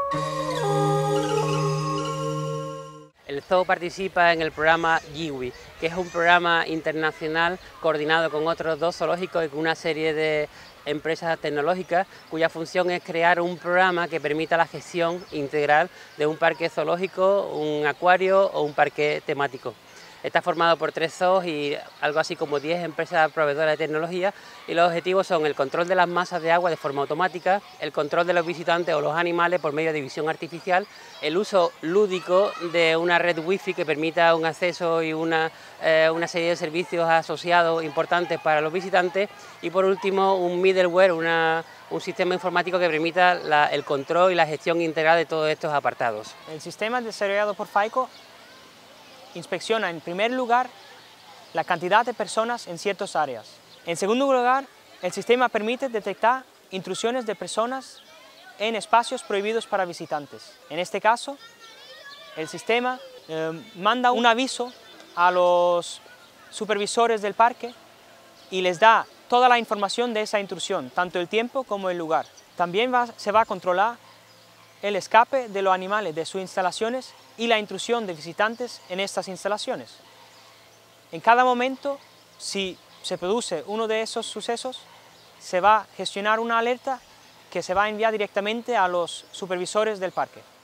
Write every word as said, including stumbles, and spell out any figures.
El zoo participa en el programa GIWI, que es un programa internacional coordinado con otros dos zoológicos y con una serie de empresas tecnológicas cuya función es crear un programa que permita la gestión integral de un parque zoológico, un acuario o un parque temático. Está formado por tres zoos y algo así como diez empresas proveedoras de tecnología, y los objetivos son el control de las masas de agua de forma automática, el control de los visitantes o los animales por medio de visión artificial, el uso lúdico de una red wifi que permita un acceso y una, eh, una serie de servicios asociados importantes para los visitantes, y por último un middleware, una, un sistema informático que permita la, el control y la gestión integral de todos estos apartados. El sistema desarrollado por FAICO inspecciona en primer lugar la cantidad de personas en ciertas áreas. En segundo lugar, el sistema permite detectar intrusiones de personas en espacios prohibidos para visitantes. En este caso, el sistema eh, manda un aviso a los supervisores del parque y les da toda la información de esa intrusión, tanto el tiempo como el lugar. También va, se va a controlar el escape de los animales de sus instalaciones y la intrusión de visitantes en estas instalaciones. En cada momento, si se produce uno de esos sucesos, se va a gestionar una alerta que se va a enviar directamente a los supervisores del parque.